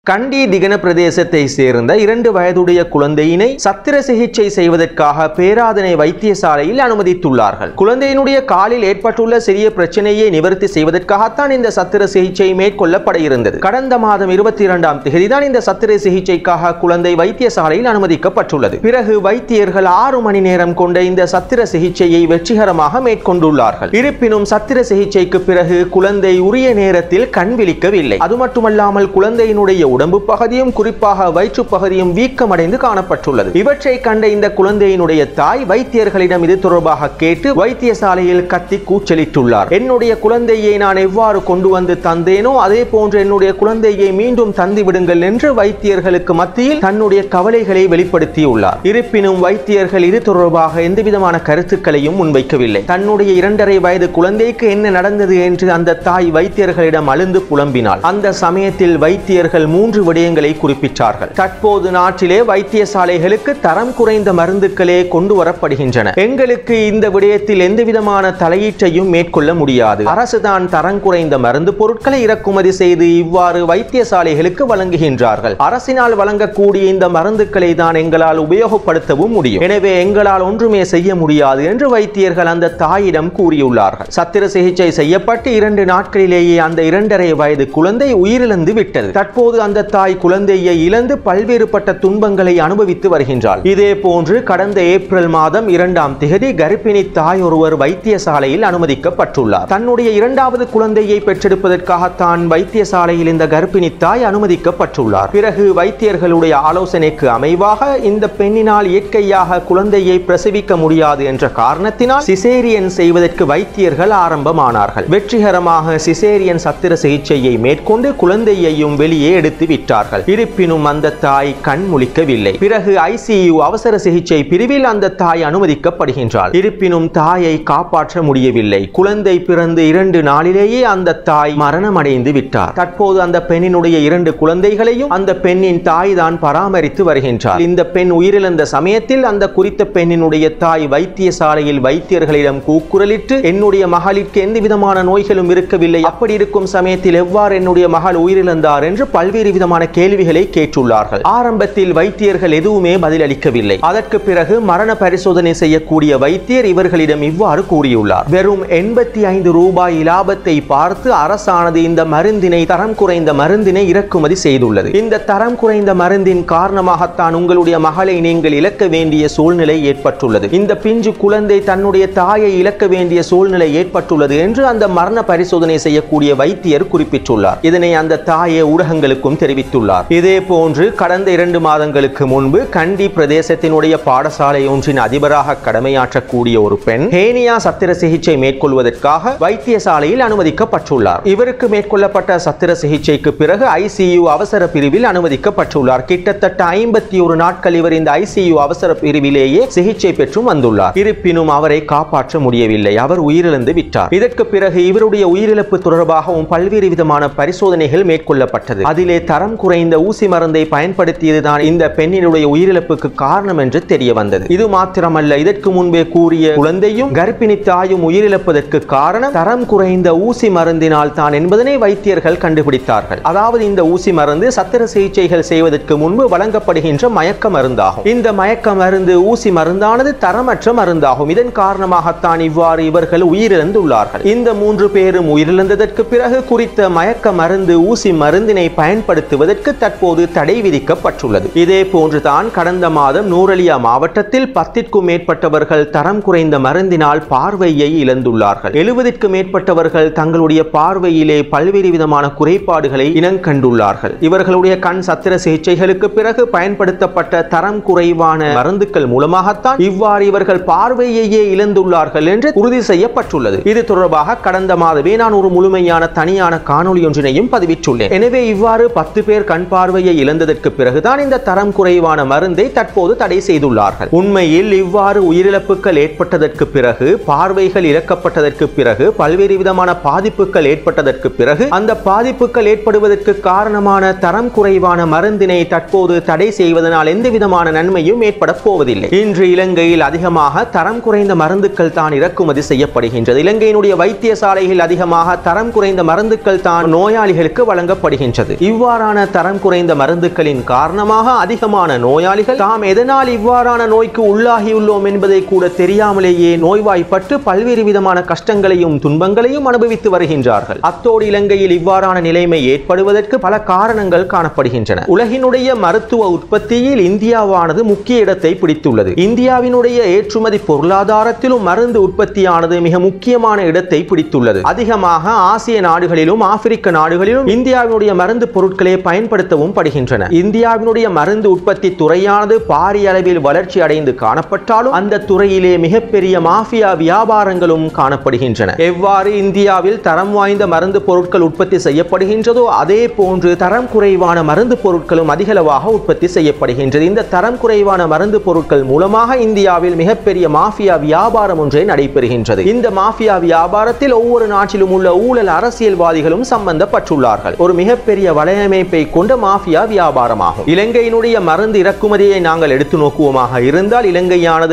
கண்டி திகன பிரதேசத்தை சேர்ந்த 2 வயதுடைய குழந்தையினை சத்திர சிகிச்சை செய்வதற்காக பேராதனை வைத்தியசாலையில் அனுமதித்துள்ளார்கள். குழந்தையினுடைய காலில் ஏற்பட்டுள்ள சிறிய பிரச்சனையை நிவர்த்தி செய்வதற்காகத்தான் இந்த சத்திர சிகிச்சை மேற்கொள்ளப்பட இருந்தது. கடந்த மாதம் 22ஆம் தேதிதான் இந்த சத்திர சிகிச்சைக்காக குழந்தை வைத்தியசாலையில் அனுமதிக்கப்பட்டுள்ளது. பிறகு வைத்தியர்கள் 6 மணி நேரம் கொண்ட இந்த சத்திர சிகிச்சையை வெற்றிகரமாக மேற்கொண்டுள்ளார்கள். இருப்பினும் சத்திர சிகிச்சைக்கு பிறகு குழந்தை உரிய நேரத்தில் கண் விழிக்கவில்லை. அது மட்டுமல்லாமல் குழந்தையினுடைய உடம்பு பகுதியும் குறிப்பாக வயிற்று பகுதியும் வீக்கமடைந்து காணப்பட்டுள்ளது. இவற்றை கண்ட இந்த குழந்தையினுடைய தாய் வைத்தியர்களிடம் இது தொடர்பாக கேட்டு வைத்தியசாலையில் கத்தி கூச்சலிட்டுள்ளார். என்னுடைய குழந்தையை நான் எவ்வாறு கொண்டு வந்து தந்தேனோ அதே போன்று என்னுடைய குழந்தையை மீண்டும் தந்து விடுங்கள் என்று வைத்தியர்களுக்கு மத்தியில் தன்னுடைய கவலைகளை வெளிப்படுத்தியுள்ளார். இருப்பினும் வைத்தியர்கள் இது தொடர்பாக எந்தவிதமான கருத்துக்களையும் முன்வைக்கவில்லை. தன்னுடைய 2.5 வயது குழந்தைக்கு என்ன நடந்தது என்று அந்த தாய் வைத்தியர்களிடம் அழுந்து புலம்பினாள். அந்த சமயத்தில் வைத்தியர்கள் 3 விடயங்களை குறிப்பிட்டார்கள். தற்போது நாட்டிலே வைத்தியசாலைகளுக்கு தரம் குறைந்த மருந்துகளே கொண்டு வரப்படுகின்றன. எங்களுக்கு இந்த விடயத்தில் எந்தவிதமான தலையீட்டையும் மேற்கொள்ள முடியாது. அரசுதான் தரம் குறைந்த மருந்து பொருட்களை இறக்குமதி செய்து இவ்வாறு வைத்தியசாலைகளுக்கு வழங்குகின்றார்கள். அரசினால் வழங்கக்கூடிய இந்த மருந்துகளை தான் எங்களால் உபயோகப்படுத்தவும் முடியும். எனவே எங்களால் ஒன்றுமே செய்ய முடியாது என்று வைத்தியர்கள் அந்த தாயிடம் கூறியுள்ளார்கள். சத்திர சிகிச்சை செய்யப்பட்டு 2 நாட்களிலேயே அந்த 2.5 வயது குழந்தை உயிரிழந்து விட்டது. தற்போது அந்த தாய் குழந்தையை இழந்து பல்வேறுபட்ட துன்பங்களை அனுபவித்து வருகின்றார். இதே போன்று கடந்த ஏப்ரல் மாதம் 2ஆம் தேதி கர்ப்பிணி தாய் ஒருவர் வைத்தியசாலையில் அனுமதிக்கப்பட்டுள்ளார். தன்னுடைய 2வது குழந்தையை பெற்றெடுப்பதற்காக தான் வைத்தியசாலையில் இந்த கர்ப்பிணி தாய் அனுமதிக்கப்பட்டுள்ளார். பிறகு வைத்தியர்களுடைய ஆலோசனைக்கு அமைவாக இந்த பெண்ணினால் இயற்கையாக குழந்தையை பிரசவிக்க முடியாது என்ற காரணத்தினால் சிசேரியன் செய்வதற்கு வைத்தியர்கள் ஆரம்பமானார்கள். வெற்றிகரமாக சிசேரியன் சத்திர சிகிச்சையை மேற்கொண்டு குழந்தையையும் வெளியே எடுத்து விட்டார்கள். இருப்பினும் அந்த தாய் கண் முழிக்கவில்லை. பிறகு ICU அவசர சிகிச்சை பிரிவில் அந்த தாய் அனுமதிக்கப்படுகின்றார். இருப்பினும் தாயை காப்பாற்ற முடியவில்லை. குழந்தை பிறந்து 2 நாளிலேயே அந்த தாய் மரணமடைந்து விட்டார். தற்போது அந்த பெண்ணினுடைய 2 குழந்தைகளையும் அந்த பெண்ணின் தாய் தான் பராமரித்து வருகின்றார். இந்த பெண் உயிரிழந்த சமயத்தில் அந்த குறித்த பெண்ணினுடைய தாய் வைத்தியசாலையில் வைத்தியர்களிடம் கூக்குரலிட்டு என்னுடைய மகளிற்கு எந்த விதமான நோய்களும் இருக்கவில்லை, அப்படி இருக்கும் சமயத்தில் எவ்வாறு என்னுடைய மகள் உயிரிழந்தார் என்று பல்வேறு விதமான கேள்விகளை கேட்டுள்ளார்கள். ஆரம்பத்தில் வைத்தியர்கள் எதுவுமே பதிலளிக்கவில்லை. அதற்கு பிறகு மரண பரிசோதனை செய்யக்கூடிய வைத்தியர் இவர்களிடம் இவ்வாறு கூறியுள்ளார். வெறும் 85 ரூபாய் லாபத்தை பார்த்து அரசானது இந்த மருந்தினை தரம் குறைந்த மருந்தினை இறக்குமதி செய்துள்ளது. இந்த தரம் குறைந்த மருந்தின் காரணமாகத்தான் உங்களுடைய மகளை நீங்கள் இழக்க வேண்டிய சூழ்நிலை ஏற்பட்டுள்ளது. இந்த பிஞ்சு குழந்தை தன்னுடைய தாயை இழக்க வேண்டிய சூழ்நிலை ஏற்பட்டுள்ளது என்று அந்த மரண பரிசோதனை செய்யக்கூடிய வைத்தியர் குறிப்பிட்டுள்ளார். இதனை அந்த தாயை ஊடகங்களுக்கும் தெரிவித்துள்ளார். இதே போன்று கடந்த 2 மாதங்களுக்கு முன்பு கண்டி பிரதேசத்தினுடைய பாடசாலை ஒன்றின் அதிபராக கடமையாற்றக்கூடிய ஒரு பெண் ஹேனியா சத்திர சிகிச்சை மேற்கொள்வதற்காக வைத்தியசாலையில் அனுமதிக்கப்பட்டுள்ளார். இவருக்கு மேற்கொள்ளப்பட்ட சத்திர சிகிச்சைக்கு பிறகு ICU அவசர பிரிவில் அனுமதிக்கப்பட்டுள்ளார். கிட்டத்தட்ட 51 நாட்கள் இவர் இந்த ICU அவசர பிரிவிலேயே சிகிச்சை பெற்றும் வந்துள்ளார். இருப்பினும் அவரை காப்பாற்ற முடியவில்லை. அவர் உயிரிழந்து விட்டார். இதற்கு பிறகு இவருடைய உயிரிழப்பு தொடர்பாகவும் பல்வேறு விதமான பரிசோதனைகள் மேற்கொள்ளப்பட்டது. அதிலே தரம் குறைந்த ஊசி மருந்தை பயன்படுத்தியதுதான் இந்த பெண்ணினுடைய உயிரிழப்புக்கு காரணம் என்று தெரிய வந்தது. இது மாத்திரமல்ல, இதற்கு முன்பே கூறிய குழந்தையும் கர்ப்பிணி தாயும் உயிரிழப்பதற்கு காரணம் தரம் குறைந்த ஊசி மருந்தினால் தான் என்பதனை வைத்தியர்கள் கண்டுபிடித்தார்கள். அதாவது இந்த ஊசி மருந்து சத்திர சிகிச்சைகள் செய்வதற்கு முன்பு வழங்கப்படுகின்ற மயக்க மருந்தாகும். இந்த மயக்க மருந்து ஊசி மருந்தானது தரமற்ற மருந்தாகும். இதன் காரணமாகத்தான் இவ்வாறு இவர்கள் உயிரிழந்துள்ளார்கள். இந்த 3 பேரும் உயிரிழந்ததற்கு பிறகு குறித்த மயக்க மருந்து ஊசி மருந்தினை பயன்படுத்துவதற்கு தற்போது தடை விதிக்கப்பட்டுள்ளது. இதே போன்றுதான் கடந்த மாதம் நூரலியா மாவட்டத்தில் 10க்கும் மேற்பட்டவர்கள் தரம் குறைந்த மருந்தினால் பார்வையை இழந்துள்ளார்கள். 70க்கும் மேற்பட்டவர்கள் தங்களுடைய பார்வையிலே பல்வேறு விதமான குறைபாடுகளை இனங்கண்டுள்ளார்கள். இவர்களுடைய கண் சத்திர சிகிச்சைகளுக்கு பிறகு பயன்படுத்தப்பட்ட தரம் குறைவான மருந்துகள் மூலமாகத்தான் இவ்வாறு இவர்கள் பார்வையையே இழந்துள்ளார்கள் என்று உறுதி செய்யப்பட்டுள்ளது. இது தொடர்பாக கடந்த மாதமே நான் ஒரு முழுமையான தனியான காணொளி ஒன்றினையும் பதிவிட்டுள்ளேன். எனவே இவ்வாறு 10 பேர் கண் பார்வையை இழந்ததற்கு பிறகுதான் இந்த தரம் குறைவான மருந்தை தற்போது தடை செய்துள்ளார்கள். உண்மையில் இவ்வாறு உயிரிழப்புகள் ஏற்பட்டதற்கு பிறகு, பார்வைகள் இழக்கப்பட்டதற்கு பிறகு, பல்வேறு விதமான பாதிப்புகள் ஏற்பட்டதற்கு பிறகு அந்த பாதிப்புகள் ஏற்படுவதற்கு காரணமான தரம் குறைவான மருந்தினை தற்போது தடை செய்வதனால் எந்த விதமான நன்மையும் ஏற்பட போவதில்லை. இன்று இலங்கையில் அதிகமாக தரம் குறைந்த மருந்துகள் தான் இறக்குமதி செய்யப்படுகின்றது. இலங்கையினுடைய வைத்தியசாலைகள் அதிகமாக தரம் குறைந்த மருந்துகள் தான் நோயாளிகளுக்கு வழங்கப்படுகின்றது. இவ்வாறு இவ்வாறான தரம் குறைந்த மருந்துகளின் காரணமாக அதிகமான நோயாளிகள் தாம் எதனால் இவ்வாறான நோய்க்கு உள்ளாகியுள்ளோம் என்பதை கூட தெரியாமலேயே நோய்வாய்ப்பட்டு பல்வேறு விதமான கஷ்டங்களையும் துன்பங்களையும் அனுபவித்து வருகின்றார்கள். அத்தோடு இலங்கையில் இவ்வாறான நிலைமை ஏற்படுவதற்கு பல காரணங்கள் காணப்படுகின்றன. உலகினுடைய மருத்துவ உற்பத்தியில் இந்தியாவானது முக்கிய இடத்தை பிடித்துள்ளது. இந்தியாவினுடைய ஏற்றுமதி பொருளாதாரத்திலும் மருந்து உற்பத்தியானது மிக முக்கியமான இடத்தை பிடித்துள்ளது. அதிகமாக ஆசிய நாடுகளிலும் ஆப்பிரிக்க நாடுகளிலும் இந்தியாவினுடைய மருந்து பொருட்களை பயன்படுத்தவும் படுகின்றன. இந்தியாவினுடைய மருந்து உற்பத்தி துறையானது பாரிய அளவில் வளர்ச்சி அடைந்து காணப்பட்டாலும் அந்த துறையிலே மிகப்பெரிய மாஃபியா வியாபாரங்களும் காணப்படுகின்றன. எவ்வாறு இந்தியாவில் தரம் வாய்ந்த மருந்து பொருட்கள் உற்பத்தி செய்யப்படுகின்றதோ அதே போன்று தரம் குறைவான மருந்து பொருட்களும் அதிகளவாக உற்பத்தி செய்யப்படுகின்றது. இந்த தரம் குறைவான மருந்து பொருட்கள் மூலமாக இந்தியாவில் மிகப்பெரிய மாஃபியா வியாபாரம் ஒன்றே நடைபெறுகின்றது. இந்த மாஃபியா வியாபாரத்தில் ஒவ்வொரு நாட்டிலும் உள்ள ஊழல் அரசியல்வாதிகளும் சம்பந்தப்பட்டுள்ளார்கள். ஒரு மிகப்பெரிய வலையமைப்பை கொண்ட மாஃபியா வியாபாரமாகும். இலங்கையினுடைய மருந்து இறக்குமதியை நாங்கள் எடுத்து நோக்குவோமாக இருந்தால் இலங்கையானது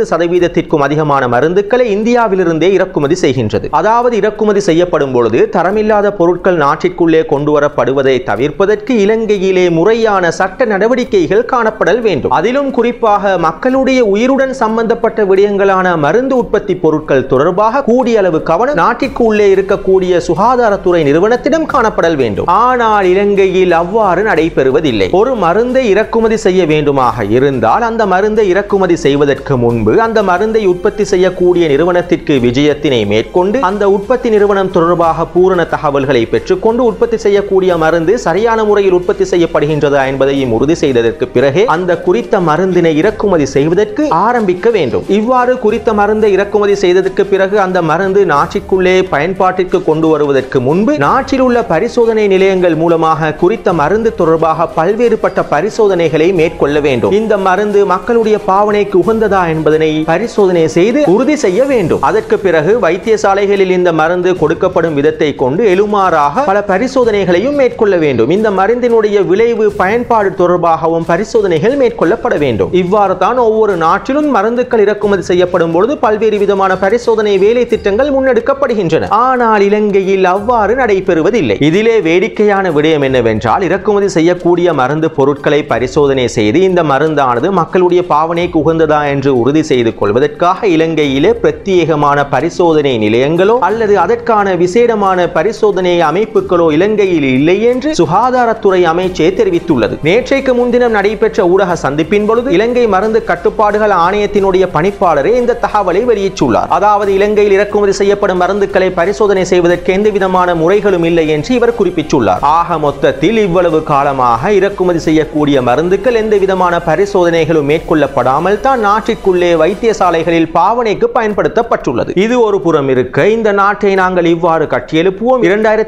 50% அதிகமான மருந்துகளை இந்தியாவிலிருந்தே இறக்குமதி செய்கின்றது. அதாவது இறக்குமதி செய்யப்படும் பொழுது தரமில்லாத பொருட்கள் நாட்டிற்குள்ளே கொண்டு வரப்படுவதை தவிர்ப்பதற்கு இலங்கையிலே முறையான சட்ட நடவடிக்கைகள் காணப்படல் வேண்டும். அதிலும் குறிப்பாக மக்களுடைய உயிருடன் சம்பந்தப்பட்ட விடயங்களான மருந்து உற்பத்தி பொருட்கள் தொடர்பாக கூடிய அளவு கவனம் நாட்டிற்கு உள்ளே இருக்கக்கூடிய சுகாதாரத்துறை நிறுவனத்திடம் காணப்படல் வேண்டும். ஆனால் இலங்கையில் அவ்வாறு நடைபெறுவதில்லை. ஒரு மருந்தை இறக்குமதி செய்ய வேண்டுமாக இருந்தால் அந்த மருந்தை இறக்குமதி செய்வதற்கு முன்பு அந்த மருந்தை உற்பத்தி செய்யக்கூடிய நிறுவனத்திற்கு விஜயத்தினை மேற்கொண்டு அந்த உற்பத்தி நிறுவனம் தொடர்பாக பூரண தகவல்களை பெற்றுக்கொண்டு உற்பத்தி செய்யக்கூடிய மருந்து சரியான முறையில் உற்பத்தி செய்யப்படுகின்றதா என்பதையும் உறுதி செய்ததற்கு பிறகு அந்த குறித்த மருந்தினை இறக்குமதி செய்வதற்கு ஆரம்பிக்க வேண்டும். இவ்வாறு குறித்த மருந்தை இறக்குமதி செய்ததற்கு பிறகு அந்த மருந்து நாட்டிற்குள்ளே பயன்பாட்டிற்கு கொண்டு வருவதற்கு முன்பு நாட்டில் உள்ள பரிசோதனை நிலையங்கள் மூலமாக குறித்த மருந்து தொடர்பாக பல்வேறுபட்ட பரிசோதனைகளை மேற்கொள்ள வேண்டும். இந்த மருந்து மக்களுடைய பாவனைக்கு உகந்ததா என்பதனை பரிசோதனை செய்து உறுதி செய்ய வேண்டும். அதற்கு பிறகு வைத்தியசாலைகளில் இந்த மருந்து கொடுக்கப்படும் விதத்தை கொண்டு எழுமாறாக பல பரிசோதனைகளையும் மேற்கொள்ள வேண்டும். இந்த மருந்தினுடைய விளைவு பயன்பாடு தொடர்பாகவும் பரிசோதனைகள் மேற்கொள்ளப்பட வேண்டும். இவ்வாறு தான் ஒவ்வொரு நாட்டிலும் மருந்துகள் இறக்குமதி செய்யப்படும் பொழுது பல்வேறு விதமான பரிசோதனை வேலை திட்டங்கள் முன்னெடுக்கப்படுகின்றன. ஆனால் இலங்கையில் அவ்வாறு நடைபெறுவதில்லை. இதிலே வேடிக்கையான விடயம் என்னவென்றால் இறக்குமதி செய்யக்கூடிய மருந்து பொருட்களை பரிசோதனை செய்து இந்த மருந்தானது மக்களுடைய பாவனைக்கு உகந்ததா என்று உறுதி செய்து கொள்வதற்காக இலங்கையிலே பிரத்யேகமான பரிசோதனை நிலையங்களோ அல்லது அதற்கான விசேடமான பரிசோதனை அமைப்புகளோ இலங்கையில் இல்லை என்று சுகாதாரத்துறை அமைச்சே தெரிவித்துள்ளது. நேற்றைக்கு முன்தினம் நடைபெற்ற ஊடக சந்திப்பின் பொழுது இலங்கை மருந்து கட்டுப்பாடுகள் ஆணையத்தினுடைய பணிப்பாளரே இந்த தகவலை வெளியிட்டுள்ளார். அதாவது இலங்கையில் இறக்குமதி செய்யப்படும் மருந்துகளை பரிசோதனை செய்வதற்கு எந்த விதமான முறைகளும் இல்லை என்று இவர் குறிப்பிட்டுள்ளார். ஆக மொத்தத்தில் இவ்வளவு காலமாக இறக்குமதி செய்யக்கூடிய மருந்துகள் எந்த விதமான பரிசோதனைகளும் மேற்கொள்ளப்படாமல் தான் நாட்டிற்குள்ளே வைத்தியசாலைகளில் பாவனைக்கு பயன்படுத்தப்பட்டுள்ளது. இது ஒரு புறம் இருக்க இந்த நாட்டை நாங்கள் இவ்வாறு கட்டியெழுப்புவோம்.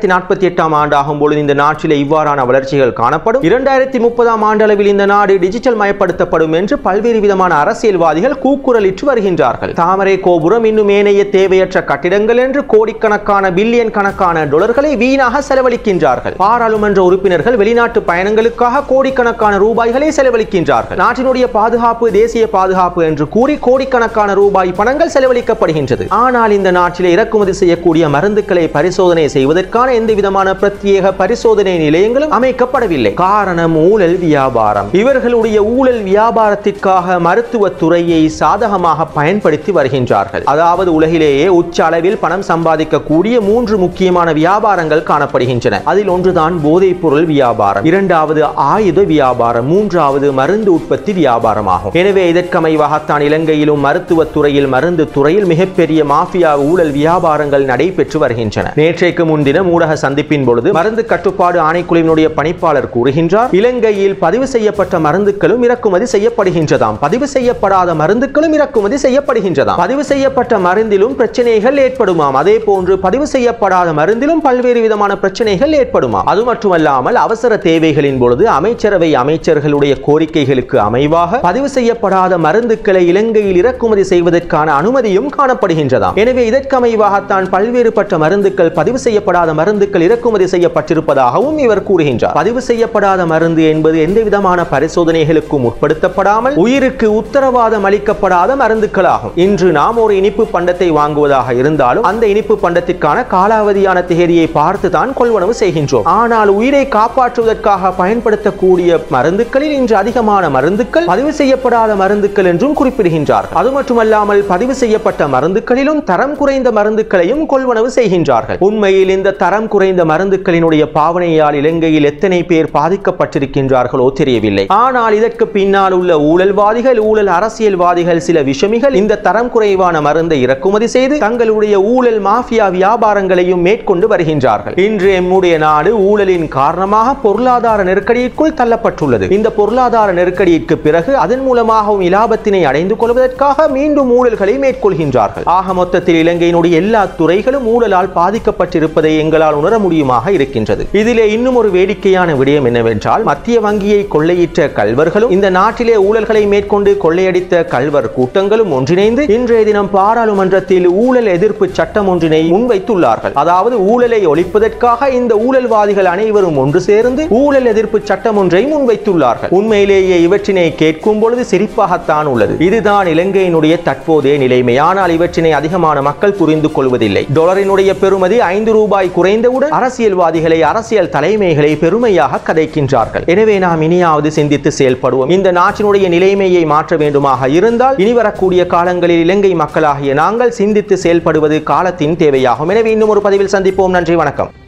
2048 ஆண்டாகும் பொழுது இந்த நாட்டில் இவ்வாறான வளர்ச்சிகள் காணப்படும். 2030 ஆண்டளவில் இந்த நாடு டிஜிட்டல் மயப்படுத்தப்படும் என்று பல்வேறு விதமான அரசியல்வாதிகள் கூக்குரலிட்டு வருகின்றார்கள். தாமரை கோபுரம் இன்னும் ஏனைய தேவையற்ற கட்டிடங்கள் என்று கோடிக்கணக்கான பில்லியன் கணக்கான டாலர்களை வீணாக செலவழிக்கின்றார்கள். பாராளுமன்ற உறுப்பினர்கள் வெளிநாட்டு பயணங்களுக்காக கோடிக்கணக்கான ரூபாய்களை செலவழிக்கின்றார்கள். நாட்டினுடைய பாதுகாப்பு தேசிய பாதுகாப்பு என்று கூறி கோடிக்கணக்கான ரூபாய் பணங்கள் செலவழிக்கப்படுகின்றது. ஆனால் இந்த நாட்டில் இறக்குமதி செய்யக்கூடிய மருந்துகளை பரிசோதனை செய்வதற்கான எந்த விதமான பிரத்யேக பரிசோதனை நிலையங்களும் அமைக்கப்படவில்லை. காரணம் ஊழல் வியாபாரம். இவர்களுடைய ஊழல் வியாபாரத்திற்காக மருத்துவ துறையை சாதகமாக பயன்படுத்தி வருகின்றார்கள். அதாவது உலகிலேயே உச்ச அளவில் பணம் சம்பாதிக்கக்கூடிய 3 முக்கியமான வியாபாரங்கள் காணப்படுகின்றன. அதில் ஒன்றுதான் போதைப் பொருள் வியாபாரம், இரண்டாவது ஆயுத வியாபாரம், மூன்றாவது மருந்து உற்பத்தி வியாபாரமாகும். எனவே இதற்கமைவாகத்தான் இலங்கையிலும் மருத்துவ துறையில் மருந்து துறையில் மிகப்பெரிய மாஃபியா ஊழல் வியாபாரங்கள் நடைபெற்று வருகின்றன. நேற்றைக்கு முன்தினம் ஊடக சந்திப்பின் பொழுது மருந்து கட்டுப்பாடு ஆணைக்குழுவினுடைய பணிப்பாளர் கூறுகின்றார், இலங்கையில் பதிவு செய்யப்பட்ட மருந்துகளும் இறக்குமதி செய்யப்படுகின்றதாம், பதிவு செய்யப்படாத மருந்துகளும் இறக்குமதி செய்யப்படுகின்றதாம். பதிவு செய்யப்பட்ட மருந்திலும் பிரச்சனைகள் ஏற்படுமாம், அதே போன்று பதிவு செய்யப்படாத மருந்திலும் பல்வேறு விதமான பிரச்சனைகள் ஏற்படுமாம். அது மட்டுமல்லாமல் அவசர தேவைகளின் பொழுது அமைச்சரவை அமைச்சர்களுடைய கோரிக்கைகளுக்கு அமைவாக பதிவு செய்யப்படாத மருந்துகளை இலங்கையில் இறக்குமதி செய்வதற்கான அனுமதியும் காணப்படுகின்றதாம். எனவே இதற்கமைவாகத்தான் பல்வேறுபட்ட மருந்துகள் பதிவு செய்யப்படாத மருந்துகள் இறக்குமதி செய்யப்பட்டிருப்பதாகவும் இவர் கூறுகின்றார். பதிவு செய்யப்படாத மருந்து என்பது எந்த விதமான பரிசோதனைகளுக்கும் உட்படுத்தப்படாமல் உயிருக்கு உத்தரவாதம் அளிக்கப்படாத மருந்துகளாகும். இன்று நாம் ஒரு இனிப்பு பண்டத்தை வாங்குவதாக இருந்தாலும் அந்த இனிப்பு பண்டத்திற்கான காலாவதியான தேதியை பார்த்து தான் கொள்வனவு செய்கின்றோம். ஆனால் உயிரை உயிரை காப்பாற்றுவதற்காக பயன்படுத்தக்கூடிய மருந்துகளில் இன்று அதிகமான மருந்துகள் பதிவு செய்யப்படாத மருந்துகள் என்றும் குறிப்பிடுகின்றார்கள். அது மட்டுமல்லாமல் பதிவு செய்யப்பட்ட மருந்துகளிலும் தரம் குறைந்த மருந்துகளையும் கொள்வனவு செய்கின்றார்கள். உண்மையில் இந்த தரம் குறைந்த மருந்துகளினுடைய பாவனையால் இலங்கையில் எத்தனை பேர் பாதிக்கப்பட்டிருக்கின்றார்களோ தெரியவில்லை. ஆனால் இதற்கு பின்னால் உள்ள ஊழல்வாதிகள், ஊழல் அரசியல்வாதிகள், சில விஷமிகள் இந்த தரம் குறைவான மருந்தை இறக்குமதி செய்து தங்களுடைய ஊழல் மாஃபியா வியாபாரங்களையும் மேற்கொண்டு வருகின்றார்கள். இன்று நம்முடைய நாடு ஊழலின் காரணமாக பொருளாதார நெருக்கடிக்குள் தள்ளப்பட்டுள்ளது. இந்த பொருளாதார நெருக்கடிக்கு பிறகு அதன் மூலமாகவும் இலாபத்தினை அடைந்து கொள்வதற்காக மீண்டும் ஊழல்களை மேற்கொள்கின்றார்கள். ஆக மொத்தத்தில் இலங்கையினுடைய எல்லா துறைகளும் ஊழலால் பாதிக்கப்பட்டிருப்பதை எங்களால் உணர முடியுமாக இருக்கின்றது. இதிலே இன்னும் ஒரு வேடிக்கையான விடயம் என்னவென்றால், மத்திய வங்கியை கொள்ளையிட்ட கள்வர்களும் இந்த நாட்டிலே ஊழல்களை மேற்கொண்டு கொள்ளையடித்த கள்வர் கூட்டங்களும் ஒன்றிணைந்து இன்றைய தினம் பாராளுமன்றத்தில் ஊழல் எதிர்ப்பு சட்டம் ஒன்றினை முன்வைத்துள்ளார்கள். அதாவது ஊழலை ஒழிப்பதற்காக இந்த ஊழல்வாதிகள் அனைவரும் ஒன்று சேர்ந்து ஊழல் எதிர்ப்பு சட்டம் ஒன்றை முன்வைத்துள்ளார்கள். உண்மையிலேயே இவற்றினை கேட்கும் பொழுது சிரிப்பாகத்தான் உள்ளது. இதுதான் இலங்கையினுடைய தற்போதைய நிலைமை. ஆனால் இவற்றினை அதிகமான மக்கள் புரிந்து கொள்வதில்லை. டாலரினுடைய பெறுமதி 5 ரூபாய் குறைந்தவுடன் அரசியல்வாதிகளை, அரசியல் தலைமைகளை பெருமையாக கதைக்கின்றார்கள். எனவே நாம் இனியாவது சிந்தித்து செயல்படுவோம். இந்த நாட்டினுடைய நிலைமையை மாற்ற வேண்டுமாக இருந்தால் இனி வரக்கூடிய காலங்களில் இலங்கை மக்களாகிய நாங்கள் சிந்தித்து செயல்படுவது காலத்தின் தேவையாகும். எனவே இன்னும் ஒரு பதிவில் சந்திப்போம். நன்றி, வணக்கம்.